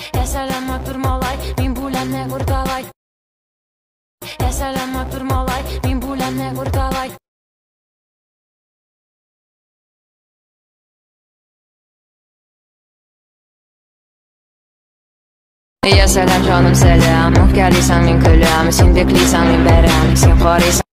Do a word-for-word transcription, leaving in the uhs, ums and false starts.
Ya sələmə durmalay, min buləmə qurdalay. Ya sələmə durmalay, min buləmə qurdalay. Ya salam canım selam, gəlirsən min köləm, sən beklisən min bərəm, sən xarisən.